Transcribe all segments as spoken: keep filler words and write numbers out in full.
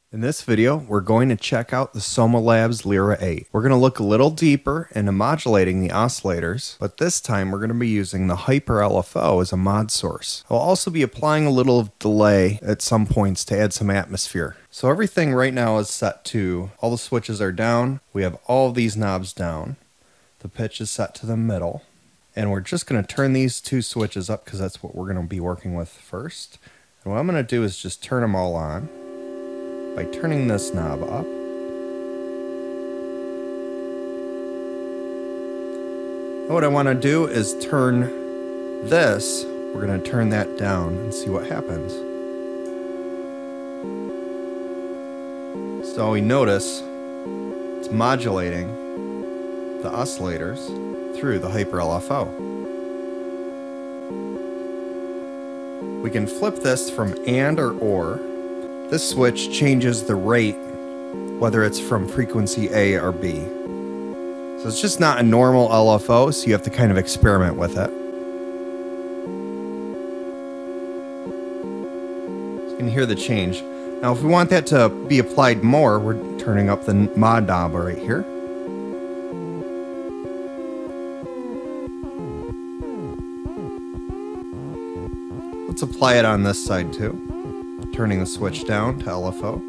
In this video, we're going to check out the Soma Labs Lyra eight. We're going to look a little deeper into modulating the oscillators, but this time we're going to be using the Hyper L F O as a mod source. I'll also be applying a little delay at some points to add some atmosphere. So everything right now is set to, all the switches are down, we have all of these knobs down, the pitch is set to the middle, and we're just going to turn these two switches up because that's what we're going to be working with first. And what I'm going to do is just turn them all on by turning this knob up. And what I want to do is turn this, we're going to turn that down and see what happens. So we notice it's modulating the oscillators through the Hyper L F O. We can flip this from and or or. This switch changes the rate, whether it's from frequency A or B. So it's just not a normal L F O, so you have to kind of experiment with it. So you can hear the change. Now if we want that to be applied more, we're turning up the mod knob right here. Let's apply it on this side too. Turning the switch down to L F O.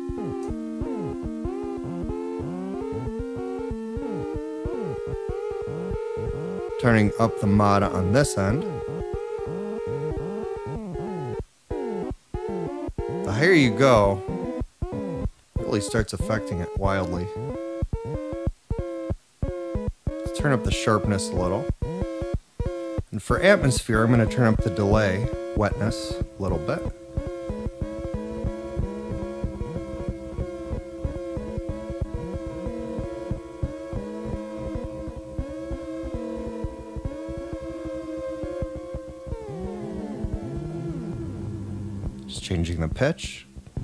Turning up the mod on this end. The higher you go, it really starts affecting it wildly. Let's turn up the sharpness a little. And for atmosphere, I'm going to turn up the delay, wetness, a little bit. Just changing the pitch.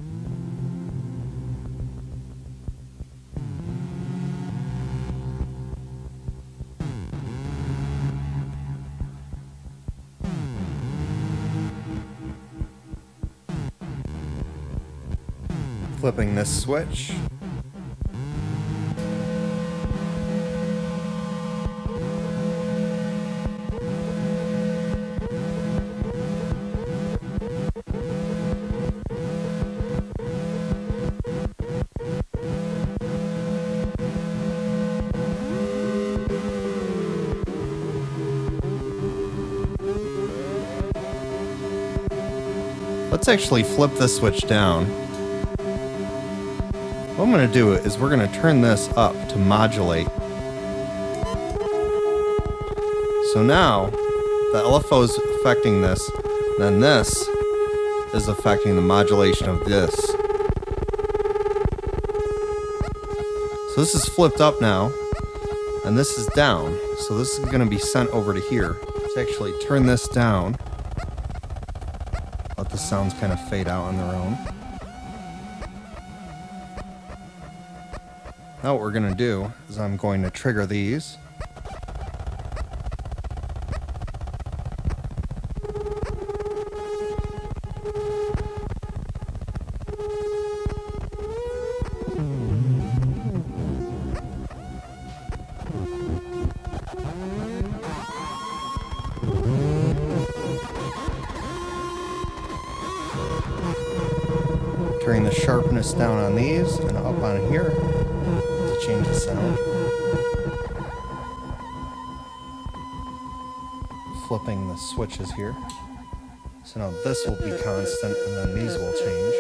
Flipping this switch. Let's actually flip this switch down. What I'm going to do is we're going to turn this up to modulate. So now the L F O is affecting this, then this is affecting the modulation of this. So this is flipped up now, and this is down. So this is going to be sent over to here. Let's actually turn this down. Let the sounds kind of fade out on their own. Now what we're going to do is I'm going to trigger these. Turning the sharpness down on these and up on here to change the sound. Flipping the switches here. So now this will be constant and then these will change.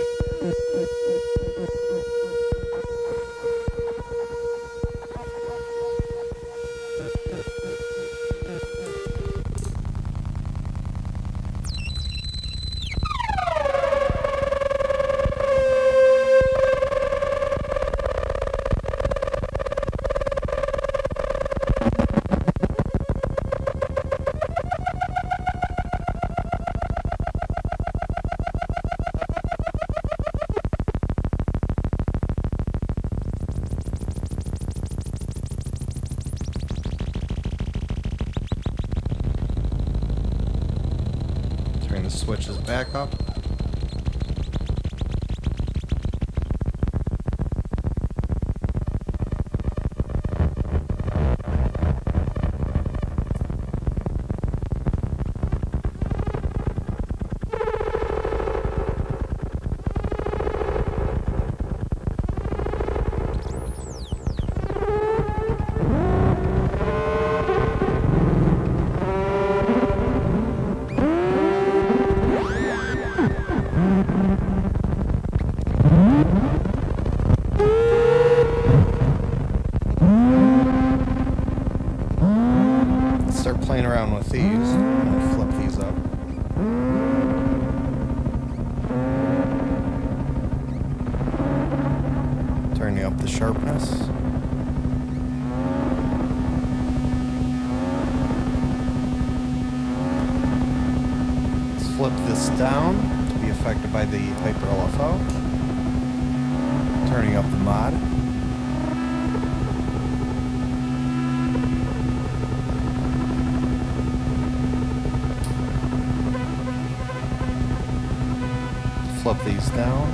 The switches back up. playing around with these. I'm going to flip these up. Turning up the sharpness. Let's flip this down to be affected by the Hyper L F O. Turning up the mod. Flip these down.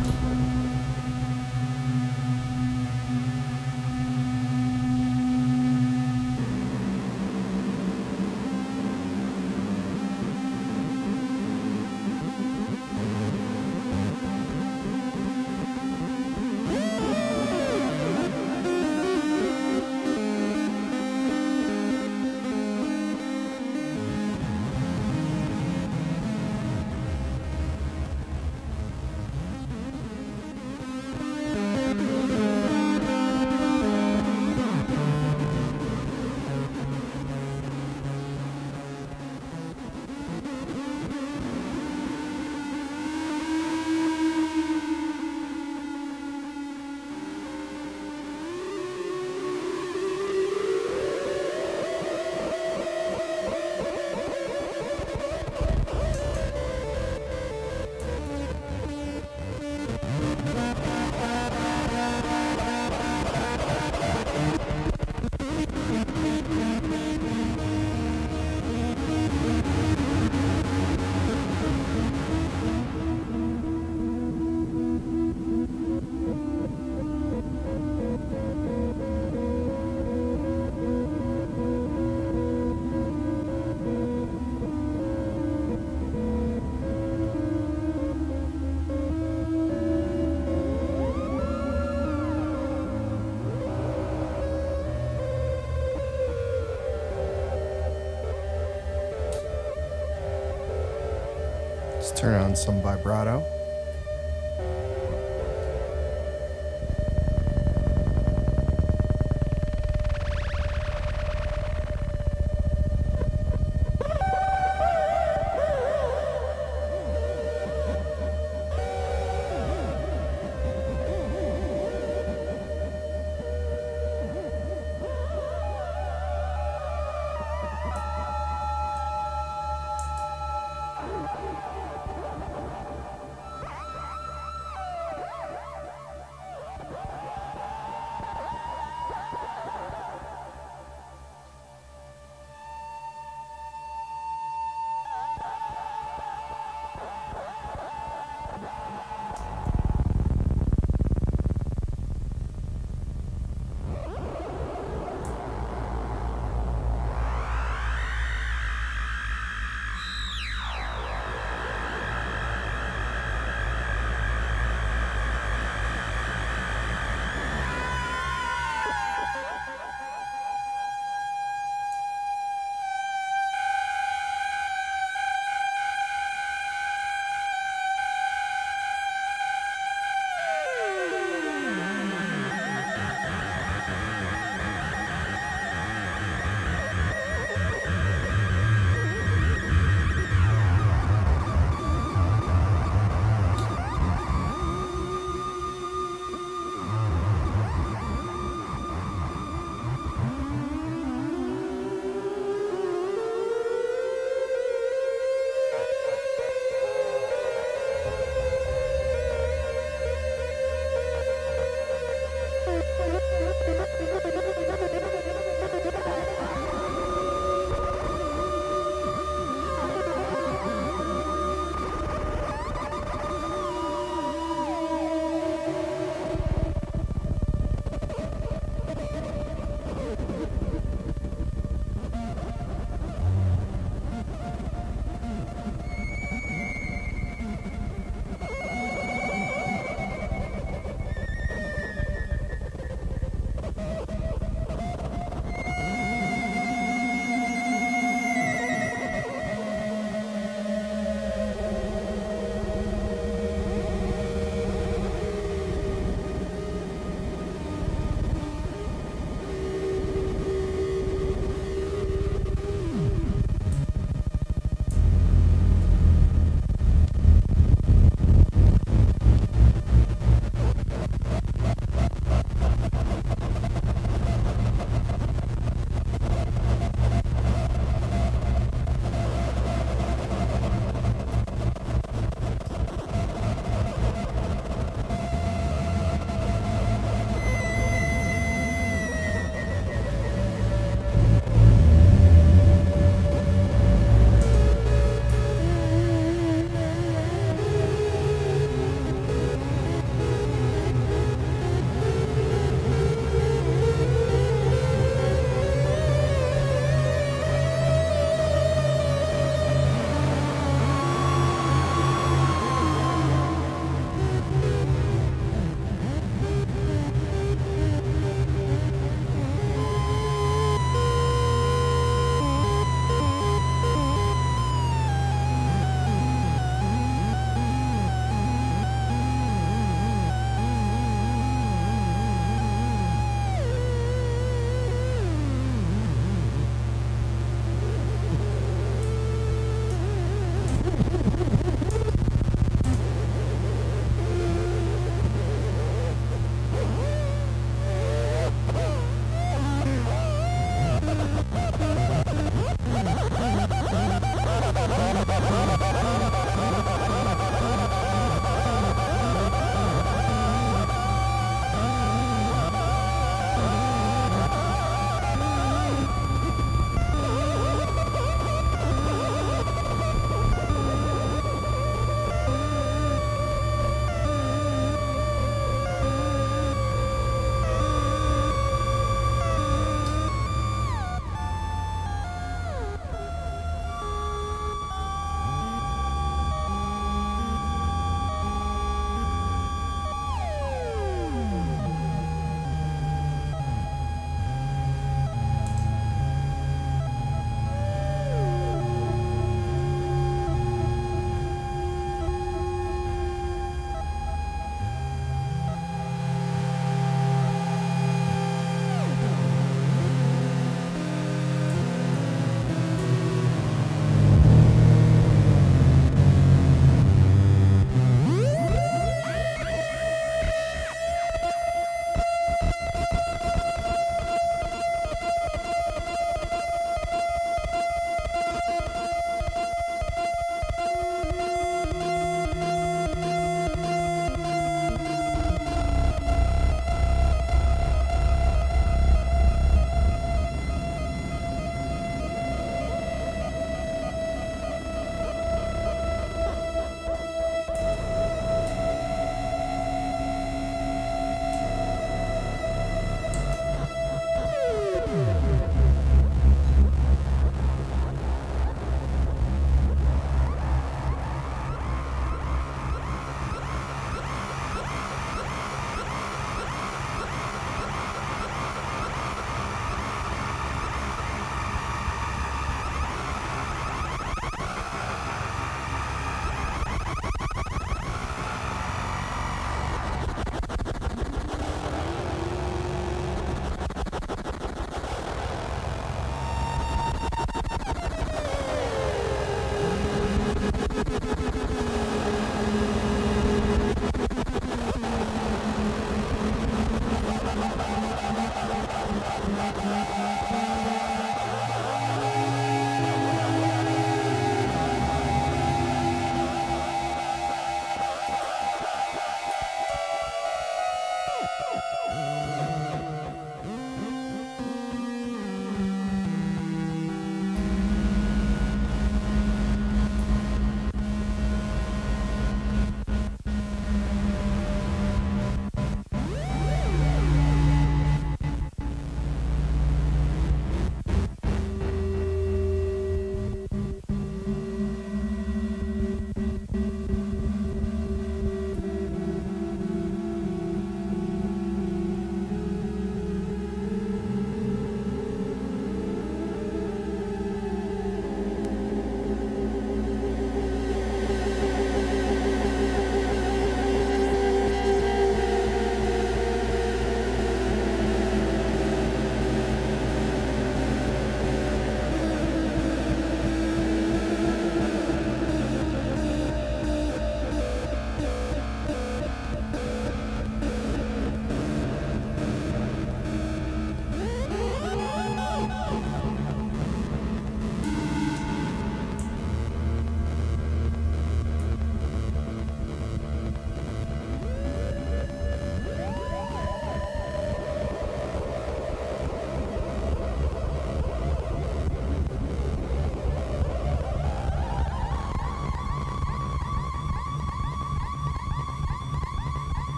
Let's turn on some vibrato.